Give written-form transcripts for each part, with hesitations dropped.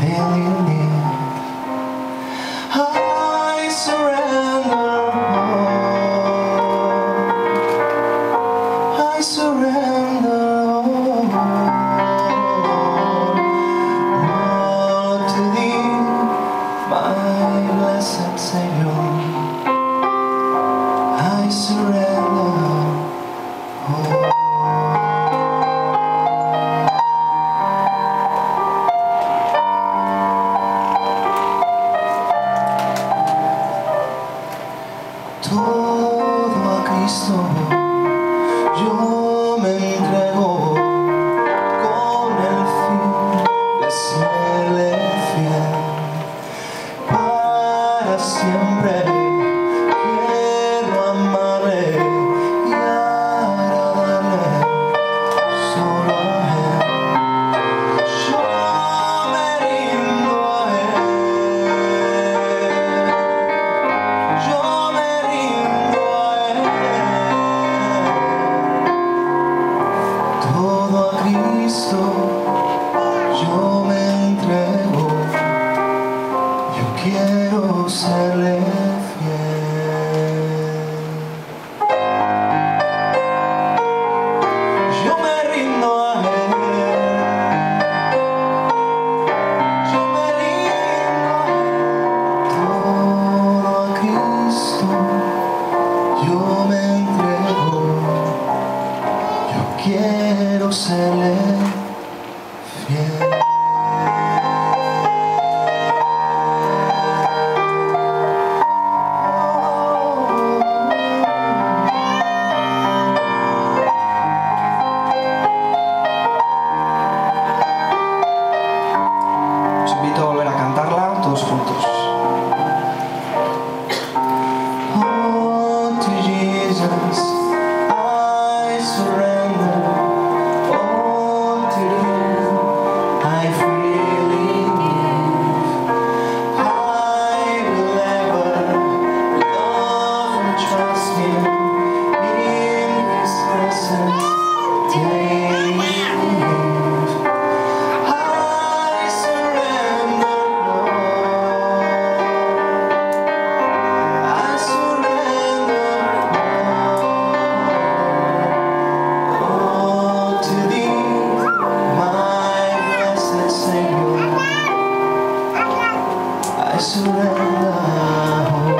really need. I surrender all. I surrender all to Thee, my blessed Savior. I surrender all. Todo a Cristo yo me entrego con el fin de serle fiel. Para siempre quiero amarle y agradarle solo a Él. Yo me rindo a Él. Yo me rindo a Él. Todo a Cristo yo me entrego. Yo quiero serle fiel. Yo me rindo a Él. Yo me rindo a Él. Todo a Cristo yo me entrego. Yo quiero serle fiel. Os invito a volver a cantarla todos juntos. Oh, to Jesus I surrender. Oh, to Him I freely give. I will ever love and trust Him in His presence daily. I surrender all.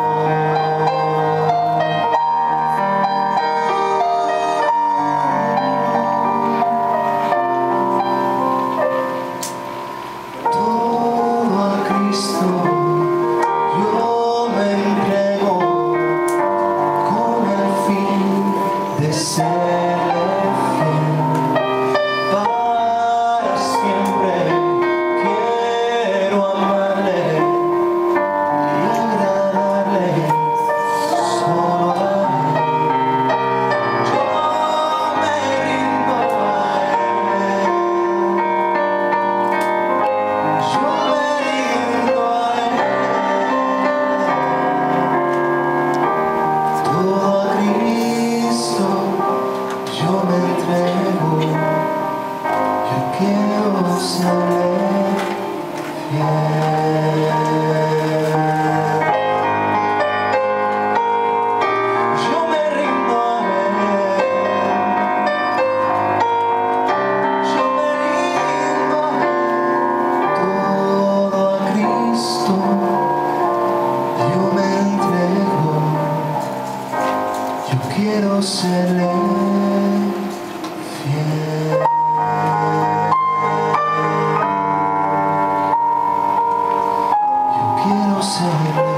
Todo a Cristo yo me entrego con el fin de serle fiel. Para siempre quiero amarle y agradarle solo a Él. Yo me rindo a Él. Yo me rindo a Él. Todo a Cristo yo me entrego. Yo quiero serle fiel. Yo me rindo a Él. Yo me rindo a Él. Todo a Cristo yo me entrego. Yo quiero serle fiel. Yo quiero serle